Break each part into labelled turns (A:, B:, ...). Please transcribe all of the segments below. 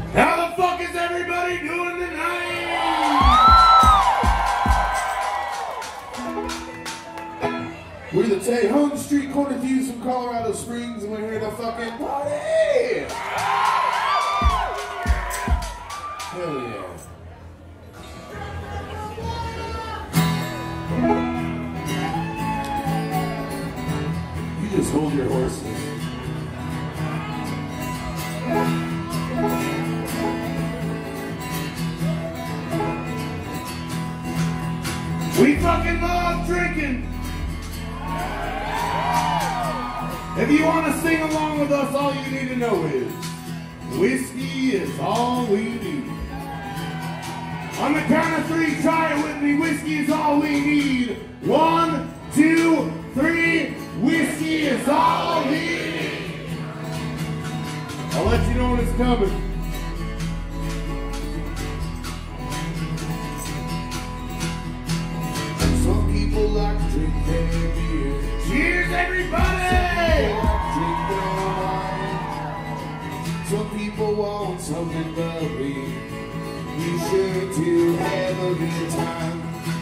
A: How the fuck is everybody doing tonight? We're the Tejon Street Corner Views from Colorado Springs, and we're here to fucking party! Hell yeah. You just hold your horses. We fucking love drinking. If you want to sing along with us, all you need to know is whiskey is all we need. On the count of three, try it with me. Whiskey is all we need. 1, 2, 3. Whiskey is all we need. I'll let you know when it's coming. Some people like to drink their beer. Cheers, everybody! Drink their wine. Some people want something bubbly. Be sure to have a good time.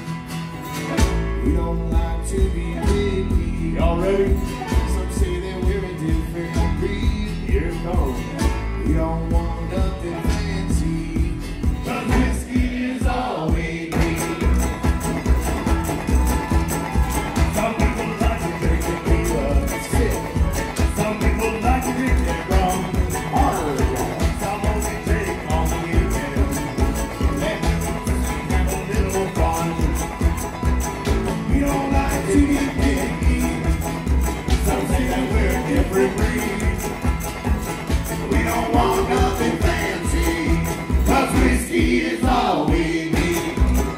A: We don't like to be picky. Y'all ready? Some say that we're a different breed. Here it comes. We don't want nothing fancy. But whiskey is all we need. Some people like to drink tequila. Sick. Some people like to drink their rum. Hard. Some only drink on the weekend. Let me have a little fun. We don't like to be picky. Some say that we're a different breed. We don't want nothing fancy. 'Cause whiskey is all we need.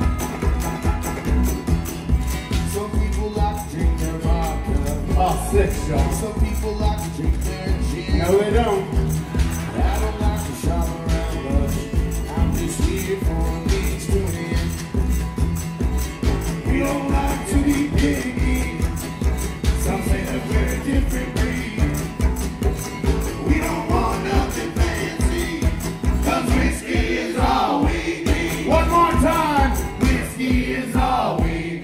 A: Some people like to drink their vodka. Oh, sick, y'all. Some people like to drink their gin. No, they don't. I don't like to shop around much. I'm just here for a means to end. We don't like to be picky. Some say that we're a different breed. We don't want nothing fancy. 'Cause whiskey is all we need. One more time. Whiskey is all we need.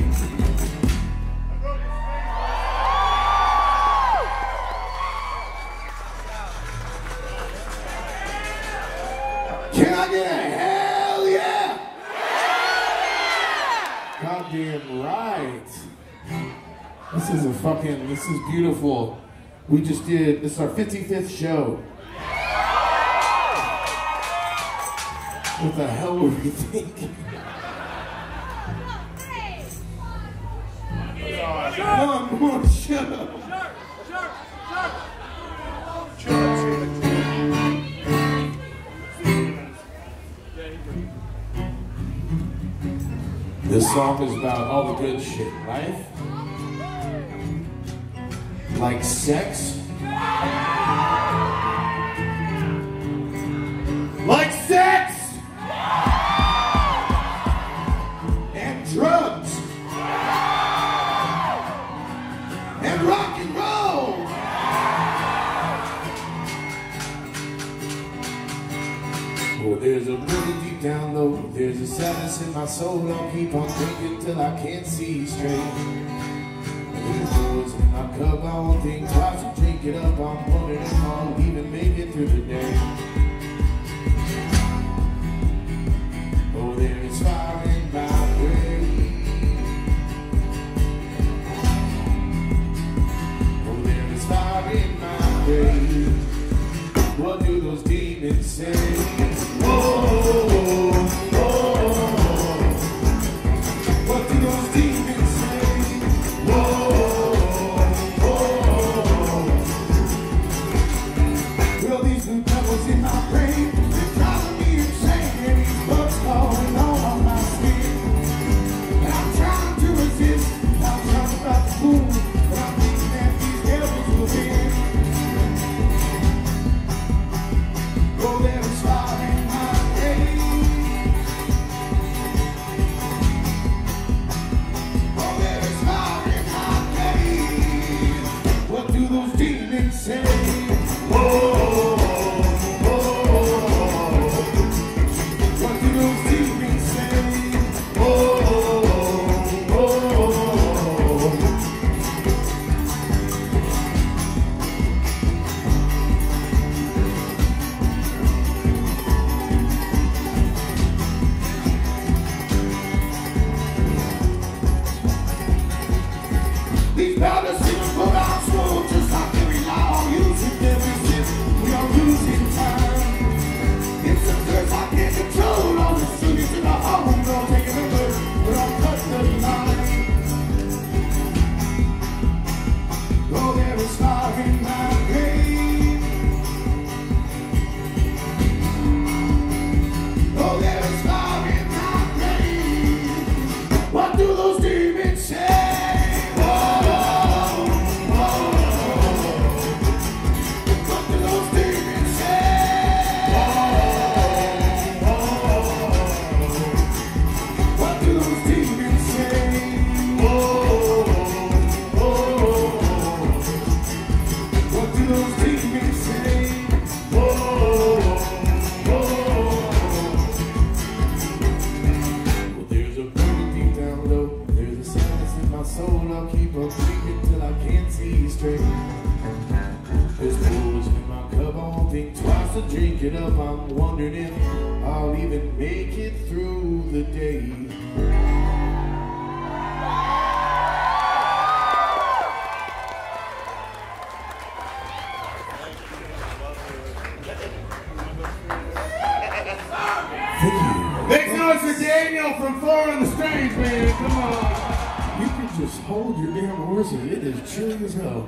A: Can I get a hell yeah? Goddamn right. This is beautiful. We just did, this is our 55th show. What the hell were we thinking? One more show. This song is about all the good shit in life. Like sex. Like sex! And drugs! And rock and roll! Oh, there's a really deep down low. There's a sadness in my soul. I'll keep on drinking till I can't see straight. There's boys in my cup. I won't think twice and drink it up. I'm wondering if I'll even make it through the day. Oh, there is fire in my grave. Oh, there is fire in my grave. What do those demons say? Whoa, whoa. What do those demons say? Whoa, whoa. Well, these new devils in my brain, they're driving me insane. And these bugs calling on my skin. And I'm trying to resist. I'm trying about the moon, but I'm thinking that these devils will win. Oh, there is fire in my grave. Oh, there is fire in my grave. What do those demons say? Whoa, whoa. still drink it up. I'm wondering if I'll even make it through the day. Thank you. Make noise for Daniel from Four on the Strange, man. Come on. You can just hold your damn horses. It is chilly as hell.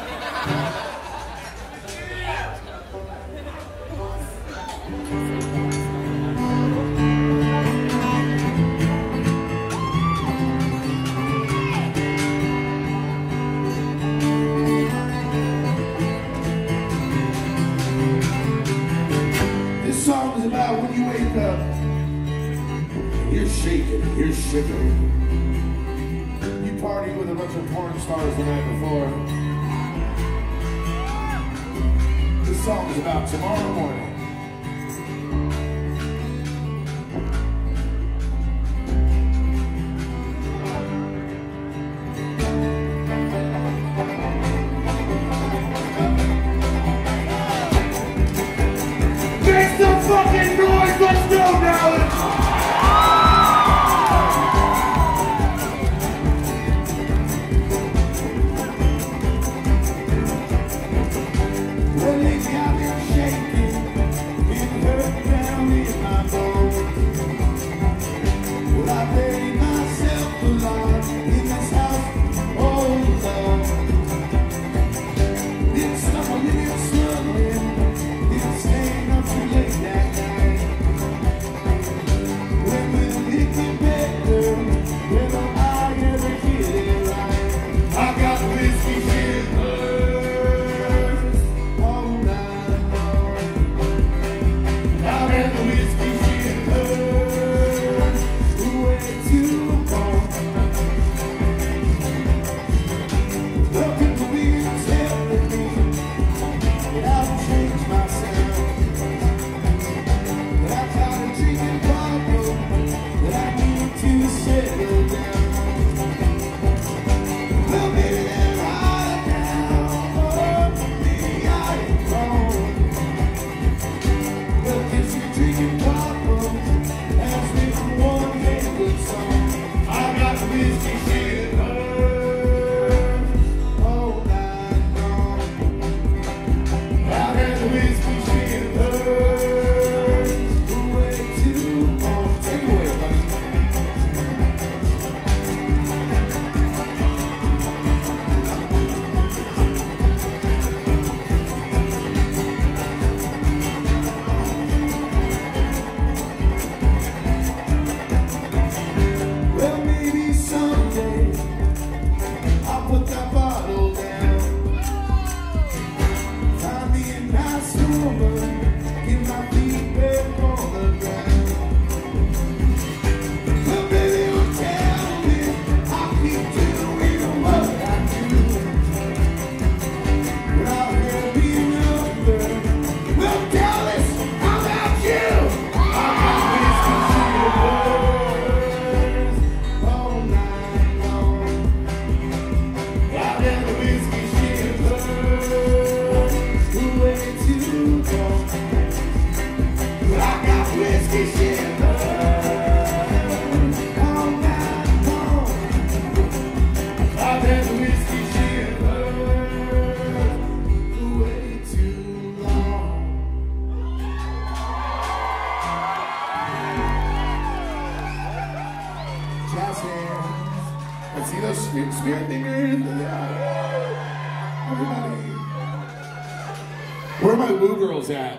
A: This song is about when you wake up, you're shaking, you're shivering. You party with a bunch of porn stars the night before. This song is about tomorrow morning. Make some fucking noise, let's go, Dallas! Well, lately I've been shaking, been hurt down in my bones. Well, I buried myself alive in this house all alone. Been stumbling and struggling, been staying up too late that night. When will it get better? When will I ever get it right? I got whiskey shivers all night long. I've had the whiskey shivers way too long. The people been telling me that I've changed myself, that I've got a drinking problem, that I need to settle down. Well, maybe they're right now, or maybe I am wrong. But this your drinking problem has written one hell of a song. I got whiskey shivers all night long. I've had the whiskey shivers way too long. Take it away, buddy. Well, maybe someday I'll put that bottle down, find me a nice woman, get my feet back on the ground. Well, baby, you'll tell me I'll keep doing what I do without there being other. Well, Dallas, how about you? I got whiskey shivers all night long. I've had the whiskey shivers way too long. I got whiskey shivers all night long. I've had the whiskey shivers way too long. Jazz hands. Let's see those spirit fingers. Yeah. Everybody. Where are my woo girls at?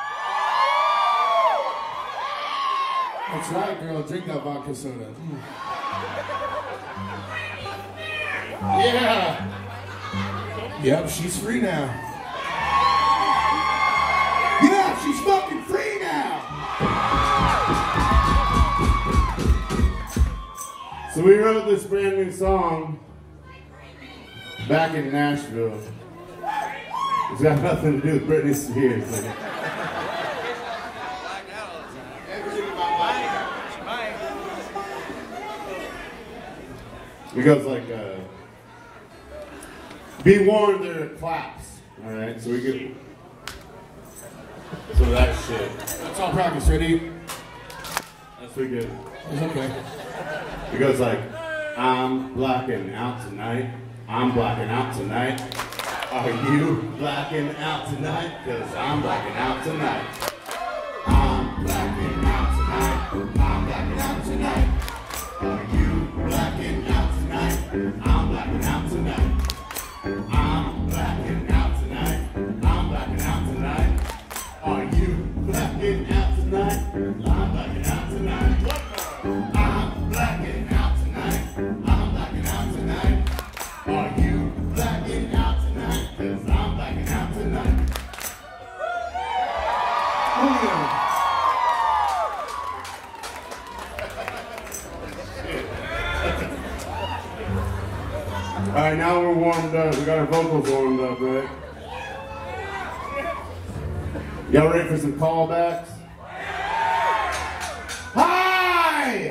A: That's right, girl. Drink that vodka soda. Yeah. Yep, she's free now. Yeah, she's fucking free now. So we wrote this brand new song back in Nashville. It's got nothing to do with Britney Spears. Like, it goes like, be warned, there are claps. All right, so we get. So that shit.
B: That's all practice. Ready?
A: That's pretty good.
B: It's okay.
A: It goes like, I'm blacking out tonight. I'm blacking out tonight. Are you blacking out tonight? Cause I'm blacking out tonight. I'm blacking out tonight. I'm blacking out tonight. Are you blacking out tonight? I'm blacking out tonight. I'm blacking out tonight. I'm blacking out tonight. Are you blacking out tonight? I'm blacking out tonight. I'm blacking out tonight. I'm blacking out tonight. Are you blacking out tonight? Cause I'm blacking out tonight. Oh yeah. Alright, now we're warmed up. We got our vocals warmed up, right? Y'all ready for some callbacks? Hi!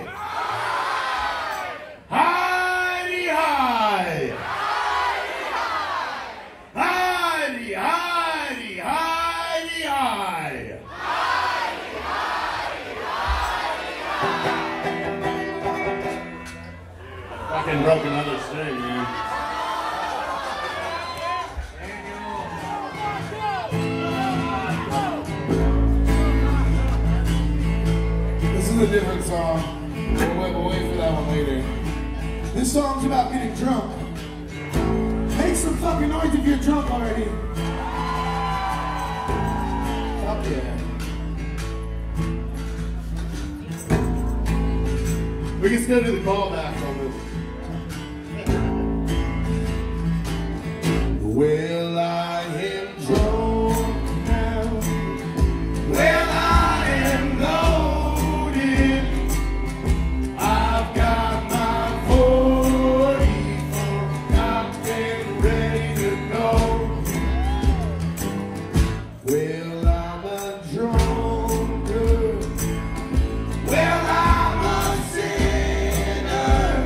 A: Heidi hi! Heidi, Heidi, Heidi hi! Fucking broke another string, man.
B: This is a different song. We'll wait for that one later. This song's about getting drunk. Make some fucking noise if you're drunk already. Fuck yeah.
A: We can still do the callbacks on this. Well, I am drunk now. Well, I am loaded. I've got my 44 cocktail ready to go. Well, I'm a drunkard. Well, I'm a sinner.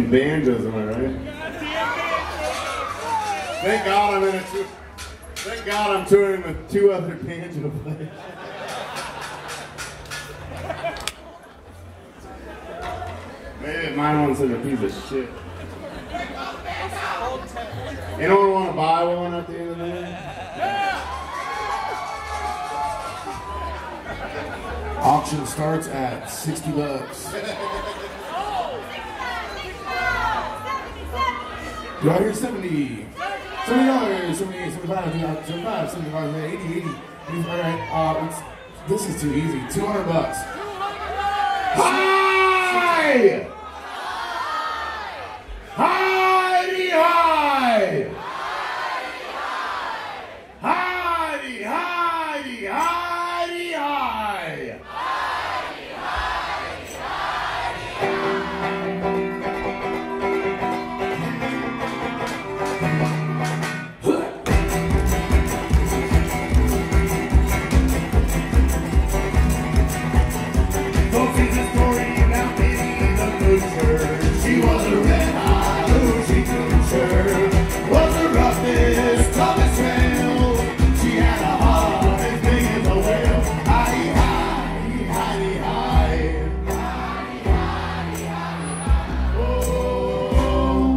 A: some banjos, am I right? Thank God I'm in a tour. Thank God I'm touring with 2 other banjo players. Maybe mine one's such a piece of shit. Anyone want to buy one at the end of the day?
B: Auction starts at $60. Do I hear 70? $70, 78, 75, 75, 75, 80, 80. All right, this is too easy. $200.
A: Hi! Heidi, hi! Heidi, Heidi, Heidi, hi! She was a red hot Lucy Coocher, was the roughest, toughest trail. She had a heart as big as a whale. Heidi, Heidi, Heidi, Heidi, Heidi, Heidi, whoa,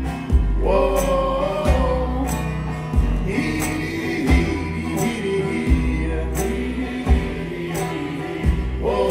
A: whoa, hee, whoa.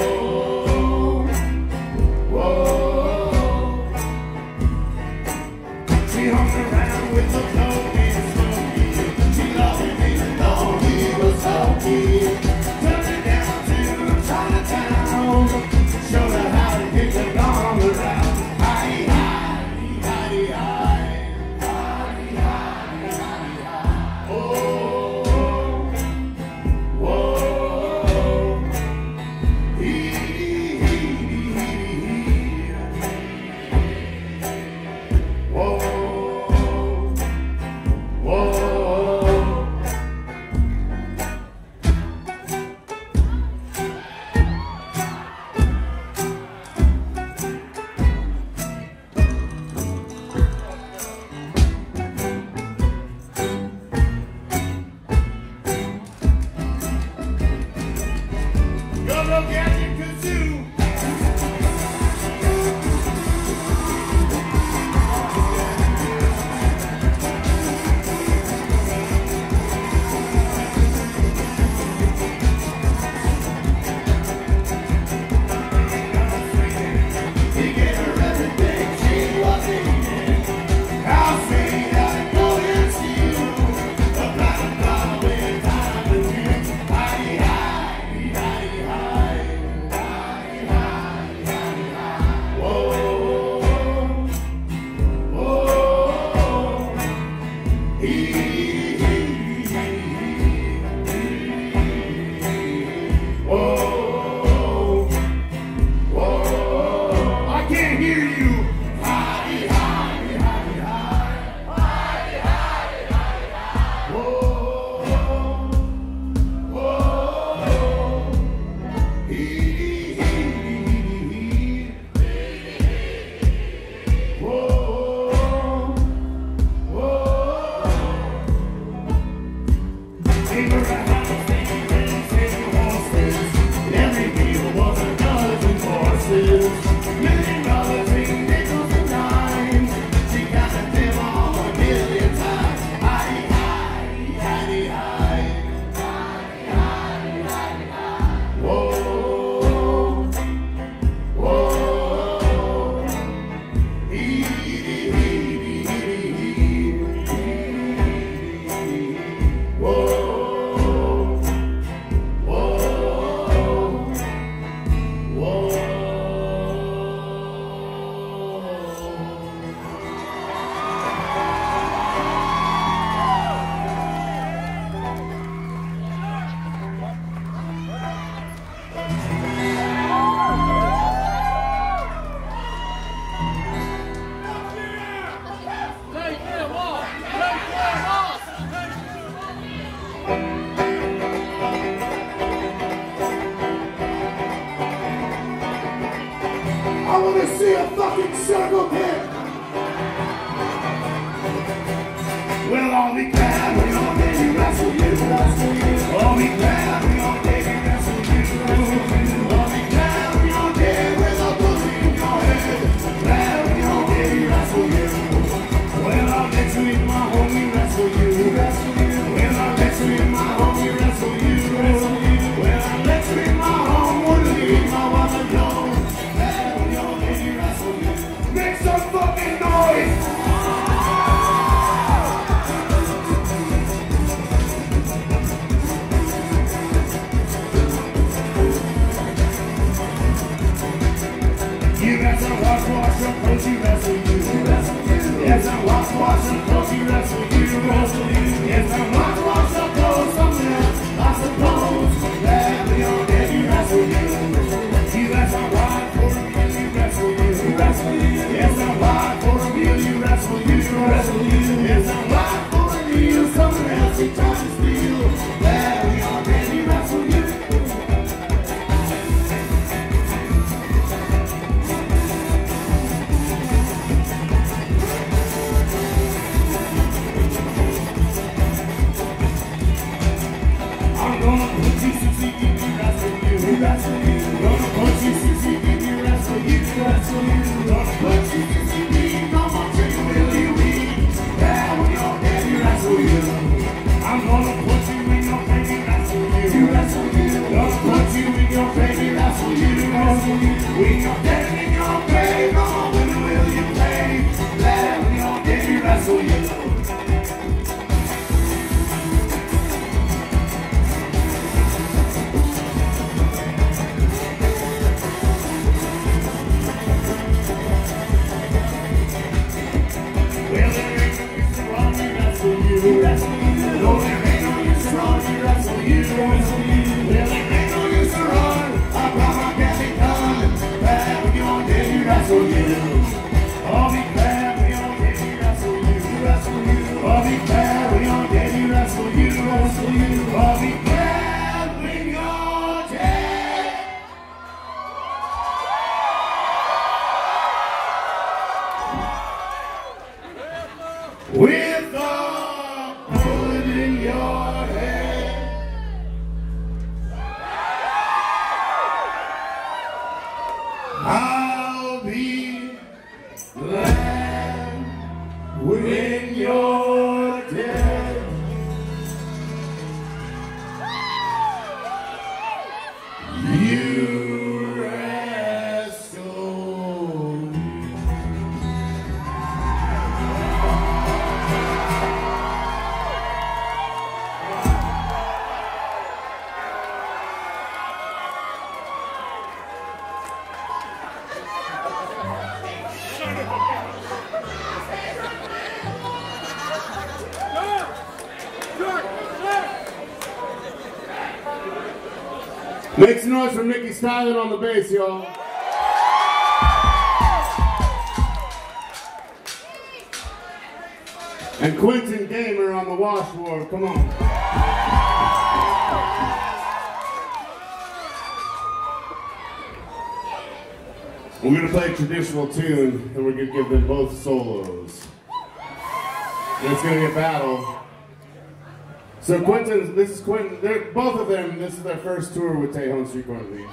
A: She hung around with the Tony and Smokey. She loved him even though he was hokey. Took her down to Chinatown. Showed her how to kick the gong around. Heidi, Heidi, Heidi, Heidi, Heidi, Heidi, Heidi, Heidi. Oh, whoa, hee, hee, hee, hee. Whoa. I'll be glad when your baby wrestle you. I'll be glad when your baby wrestle you. I'll be glad when you're dead with a pussy in your head. Glad when your baby wrestle you. Well, I'll let you in my home, we wrestle you. Well, I'll let you in my home, we wrestle you. Well, I'll let you in my home, wouldn't leave my wife alone. Glad when your baby wrestle you. Make some fucking noise! Yes, I wash your clothes, you wrestle you. Yes, I wash your clothes, you wrestle you. Yes, I wash your clothes, something else, I suppose. Glad when you're dead, you wrestle you. Yes, I wash for a meal, you wrestle you. Yes, I wash for a meal, you wrestle you. Yes, I wash for a meal, something else you try to steal. Glad when you're dead, you wrestle you. Gonna put you 60, give me wrestle you. Gonna put you 60, give me wrestle you. Gonna put you 60, come on, chicken, will you eat? Yeah, when you're dead, you wrestle you. I'm gonna put you in your baby, wrestle you. Gonna put you in your baby, wrestle you. When you're dead in your grave, come on, when will you pay? Yeah, when you're dead, you wrestle you. No, there ain't no use to run, we wrestle you. Well, there ain't no use to run, I promise can't be done. Glad when you're dead, you wrestle you. I'll be glad when you're dead, you wrestle you. I'll be glad when you're dead, you wrestle you. I'll be glad when you're dead. With the bullet in your head, I'll be glad when you're dead. You wrestle me. Make some noise for Mickey Styling on the bass, y'all. And Quentin Gamer on the washboard, come on. We're gonna play a traditional tune, and we're gonna give them both solos. And it's gonna be a battle. So Quentin, this is Quentin, both of them, this is their first tour with Tejon Street Corner Leaves.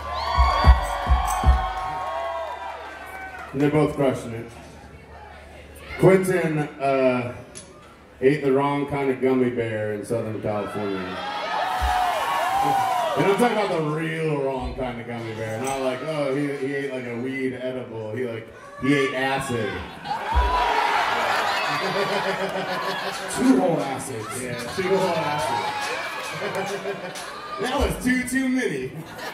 A: And they're both crushing it. Quentin ate the wrong kind of gummy bear in Southern California. And I'm talking about the real wrong kind of gummy bear, not like, oh, he ate like a weed edible, he ate acid.
B: 2 whole acids.
A: Yeah, 2 whole acids. That was too many.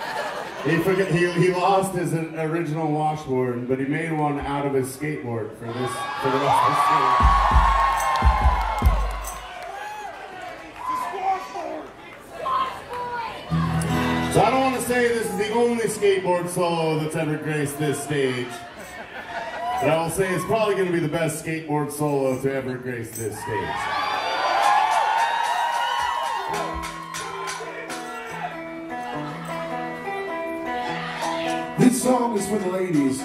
A: He lost his original washboard, but he made one out of his skateboard for the rest of the school. So I don't want to say this is the only skateboard solo that's ever graced this stage. But I will say it's probably going to be the best skateboard solo to ever grace this stage.
B: This song is for the ladies.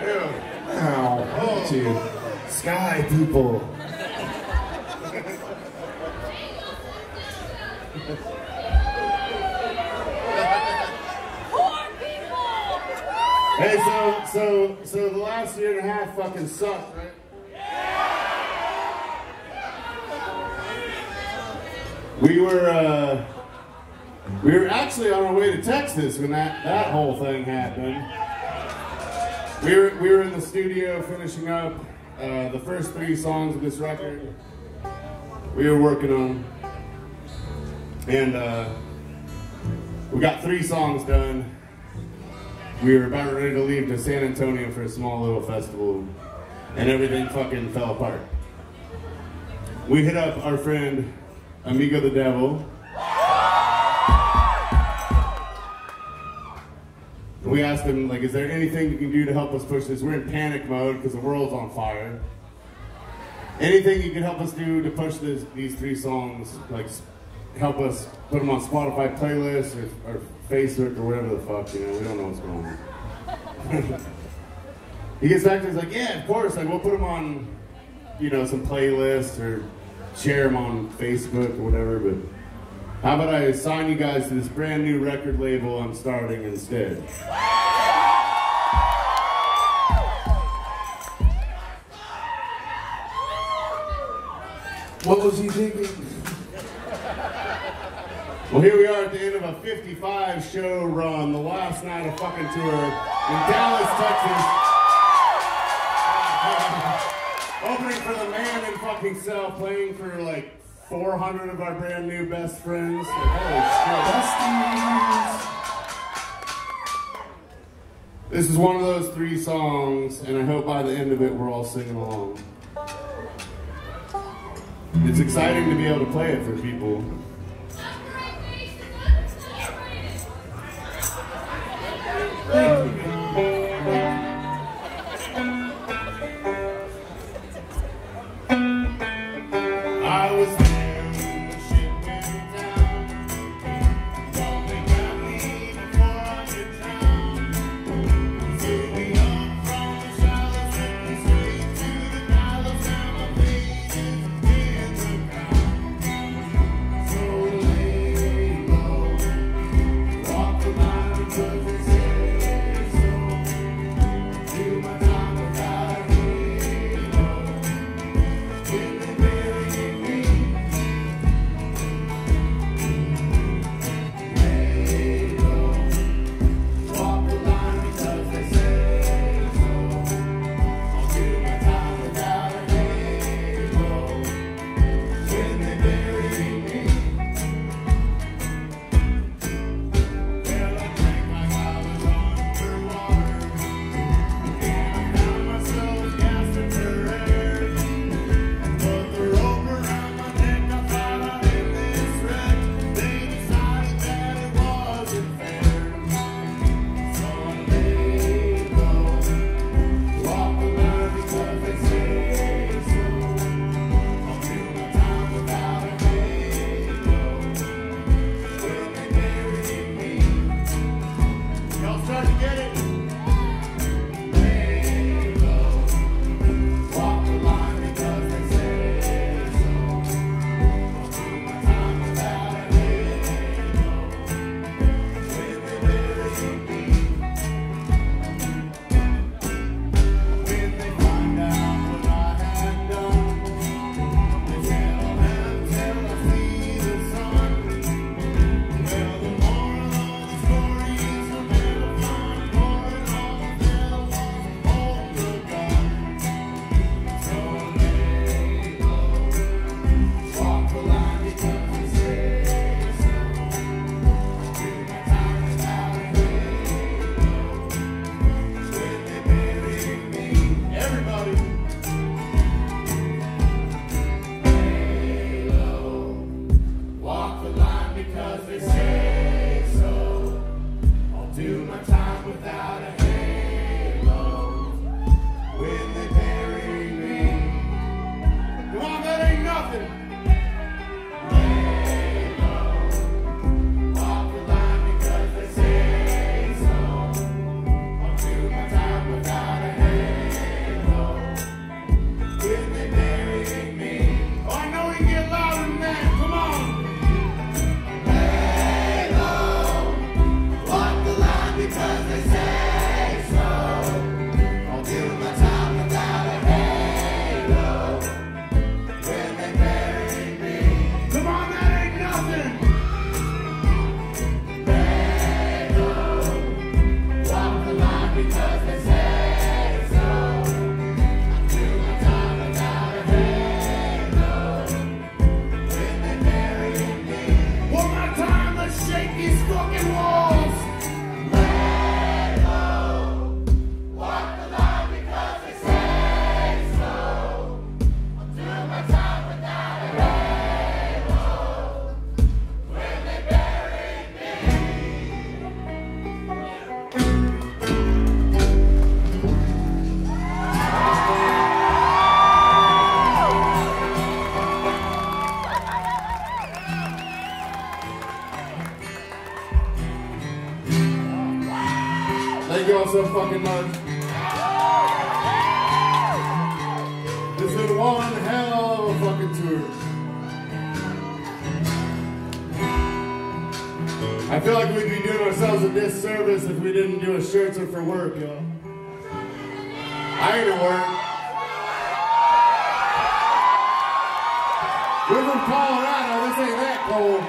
B: Oh, look at you.
A: Sky people. Hey, so the last year and a half fucking sucked, right? We were actually on our way to Texas when that whole thing happened. We were in the studio finishing up the first 3 songs of this record. We were working on, and we got 3 songs done. We were about ready to leave to San Antonio for a small little festival, and everything fucking fell apart. We hit up our friend Amigo the Devil. We asked him, like, is there anything you can do to help us push this? We're in panic mode because the world's on fire. Anything you can help us do to push these 3 songs, like help us put them on Spotify playlists or Facebook or whatever the fuck, you know, we don't know what's going on. He gets back to us like, yeah, of course, like we'll put them on, you know, some playlists or share them on Facebook or whatever, but how about I sign you guys to this brand new record label I'm starting instead?
B: What was he thinking?
A: Well, here we are at the end of a 55-show run, the last night of fucking tour in Dallas, Texas. Opening for the man in fucking cell, playing for like 400 of our brand new best friends. Like, holy shit. This is one of those 3 songs, and I hope by the end of it we're all singing along. It's exciting to be able to play it for people. I was there when the ship went down. Don't think I'd leave before I get drowned. Flew me up from the shallows and straight to the gallows. Now my fate is in the ground. So lay low, walk the line because they say so. Do my time without a halo. When they bury me, lay low, walk the line because they say so. I'll do my time without a halo. When they bury me, well, I drank like I was underwater, and I found myself gasping for air. Put the rope around my neck, I thought I'd end this wreck. They decided that it wasn't fair. So I lay low, walk the line because they say so. I'll do my time without a halo. When they bury me, y'all start to get it? Lay low, walk the line because they say so. I'll do my time without a halo. When they bury me, when they find out what I had done, they said I'll have till I see the sun. Well, the moral of the story is a bit of fun, pouring all the little ones hold the gun. So lay low, walk the line because they say so. Do my time without a halo. When they bury me, everybody. Lay low, walk the line because they say so. I'll do my time without a halo. When they bury me, come on, that ain't nothing. Lay low, walk the line because they say so. I'll do my time without a halo. feel like we'd be doing ourselves a disservice if we didn't do a Shirts Are for Work, y'all. I ain't at work. We're from Colorado, this ain't that cold.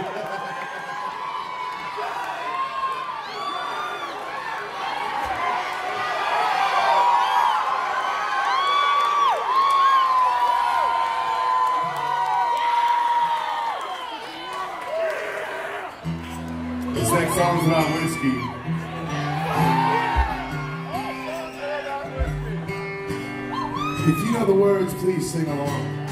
A: This next song's about whiskey.
B: If you know the words, please sing along.